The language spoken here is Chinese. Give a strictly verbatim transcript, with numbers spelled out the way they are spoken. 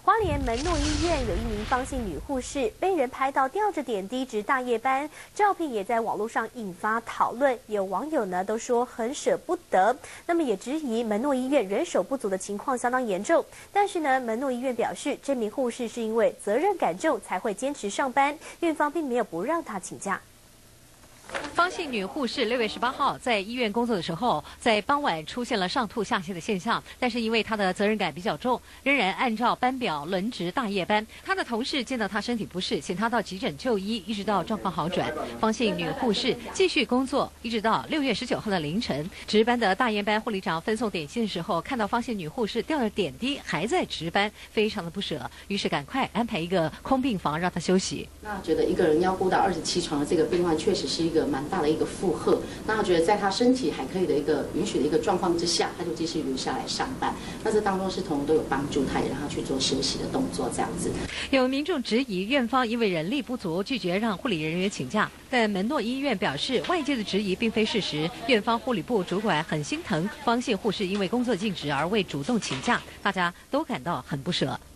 花莲门诺医院有一名方姓女护士被人拍到吊着点滴值大夜班，照片也在网络上引发讨论。有网友呢都说很舍不得，那么也质疑门诺医院人手不足的情况相当严重。但是呢，门诺医院表示，这名护士是因为责任感重才会坚持上班，院方并没有不让她请假。 方姓女护士六月十八号在医院工作的时候，在傍晚出现了上吐下泻的现象，但是因为她的责任感比较重，仍然按照班表轮值大夜班。她的同事见到她身体不适，请她到急诊就医，一直到状况好转。方姓女护士继续工作，一直到六月十九号的凌晨。值班的大夜班护理长分送点心的时候，看到方姓女护士吊着点滴还在值班，非常的不舍，于是赶快安排一个空病房让她休息。 那觉得一个人要顾到二十七床的这个病患，确实是一个蛮大的一个负荷。那他觉得在他身体还可以的一个允许的一个状况之下，他就继续留下来上班。那这当中是同仁都有帮助他，也让他去做休息的动作，这样子。 有民众质疑院方因为人力不足，拒绝让护理人员请假，但门诺医院表示，外界的质疑并非事实。院方护理部主管很心疼方姓护士因为工作尽职而未主动请假，大家都感到很不舍。